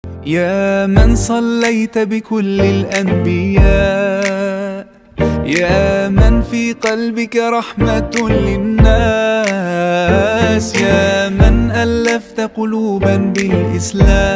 يا من صليت بكل الأنبياء، يا من في قلبك رحمة للناس، يا من ألفت قلوبا بالإسلام.